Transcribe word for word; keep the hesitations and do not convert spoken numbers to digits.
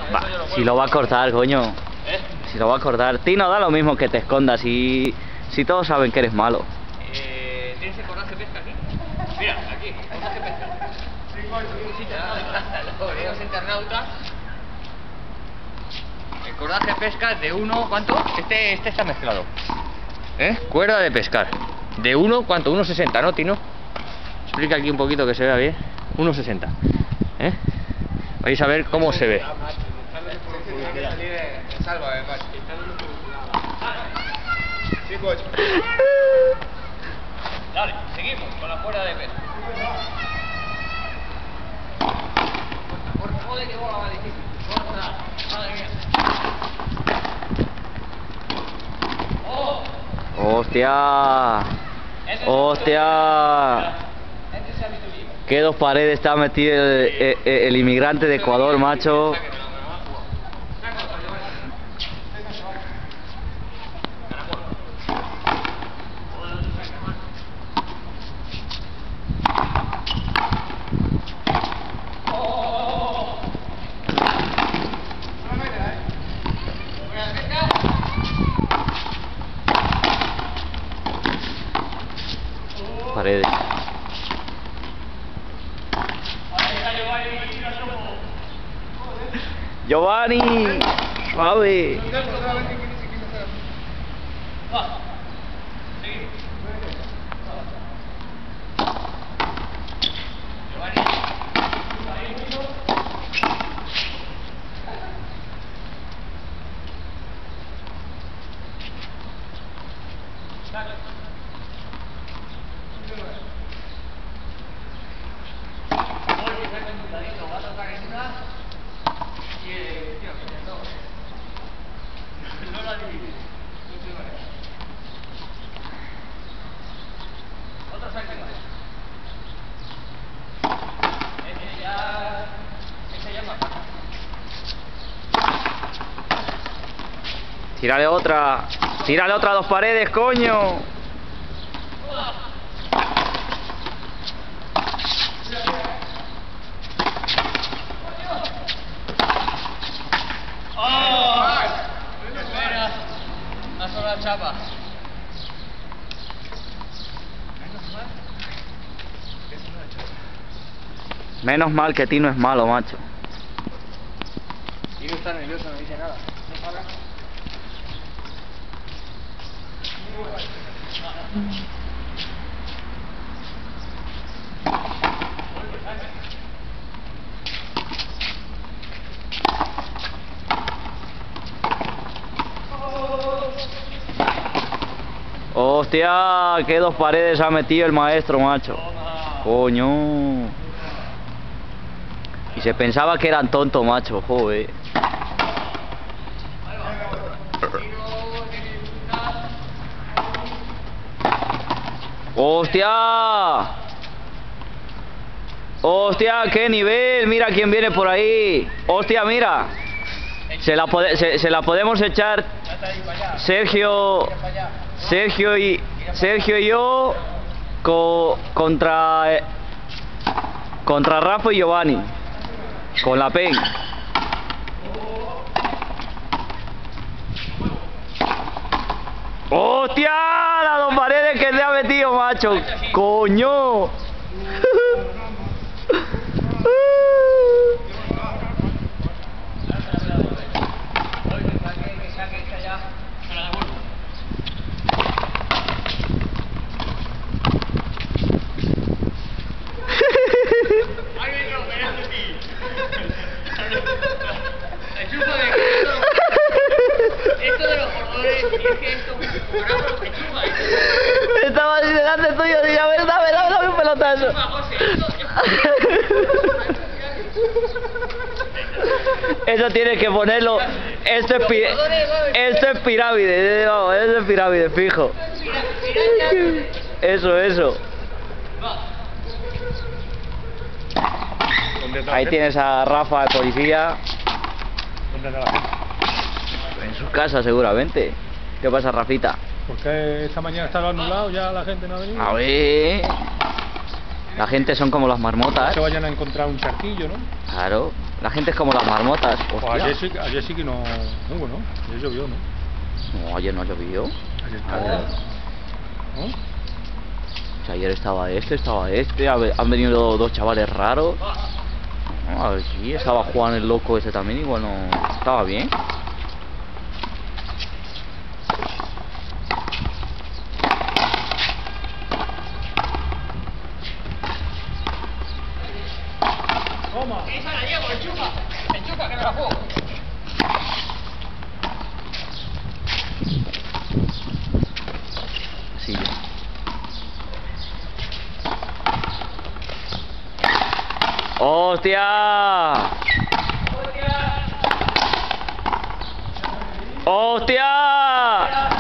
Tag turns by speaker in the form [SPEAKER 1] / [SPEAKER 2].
[SPEAKER 1] Va, si lo va a cortar, coño.
[SPEAKER 2] ¿Eh?
[SPEAKER 1] Si lo va a cortar. Tino, da lo mismo que te escondas si, si todos saben que eres malo.
[SPEAKER 2] Eh, ¿Tienes el coraje pesca aquí? Mira, aquí, coraje pesca. Los internautas. El cordaje pesca de uno, ¿cuánto? Este, este está mezclado. ¿Eh? Cuerda de pescar. De uno, ¿cuánto? uno sesenta, ¿no, Tino? Explica aquí un poquito que se vea bien. uno sesenta. ¿Eh? Vais a ver cómo se ve. Dale, seguimos con la cuerda de pesca. Joder, que bola más difícil. Madre mía. ¡Oh!
[SPEAKER 1] ¡Hostia! ¡Hostia! ¿Qué dos paredes está metido el, el, el inmigrante de Ecuador, macho? Paredes. Giovanni, suave. Tírale otra. Tírale otra a dos paredes, coño.
[SPEAKER 2] ¡Oh! Espera. Ha sonado la chapa.
[SPEAKER 1] Menos mal que Tino es malo, macho.
[SPEAKER 2] Tino está nervioso, no dice nada. No para.
[SPEAKER 1] Hostia, qué dos paredes ha metido el maestro, macho. Coño. Y se pensaba que eran tontos, macho, joder. ¡Hostia! ¡Hostia, qué nivel! Mira quién viene por ahí. ¡Hostia, mira! Se la, pode se, se la podemos echar Sergio Sergio y Sergio y yo co contra eh, contra Rafa y Giovanni con la pen. ¡Hostia! Las dos paredes que se ha metido, macho. ¡Coño! Estaba así delante tuyo, digo, a ver, dame, dame, dame un pelotazo. Eso tienes que ponerlo. Esto es, pi esto es pirámide, vamos, esto es pirámide, fijo. Eso, eso. Ahí tienes a Rafa, el policía.
[SPEAKER 3] ¿Dónde está la gente?
[SPEAKER 1] En su casa, seguramente. ¿Qué pasa, Rafita?
[SPEAKER 3] Porque esta mañana estaba anulado, ya la gente no ha venido.
[SPEAKER 1] A ver. La gente son como las marmotas.
[SPEAKER 3] Se vayan a encontrar un charquillo, ¿no?
[SPEAKER 1] Claro. La gente es como las marmotas.
[SPEAKER 3] Pues
[SPEAKER 1] Hostia.
[SPEAKER 3] ayer, sí, ayer sí que no hubo, ¿no? Ayer llovió, ¿no?
[SPEAKER 1] No, ayer no llovió.
[SPEAKER 3] Ayer
[SPEAKER 1] No.
[SPEAKER 3] ayer, ¿no?
[SPEAKER 1] O sea, ayer estaba este, estaba este, ha- han venido dos chavales raros. No, a ver si estaba Juan el loco ese también, igual no estaba bien.
[SPEAKER 3] Toma.
[SPEAKER 2] ¡Esa la llevo, enchufa! ¡Enchufa que me la juego!
[SPEAKER 1] Así. ¡Hostia! ¡Hostia!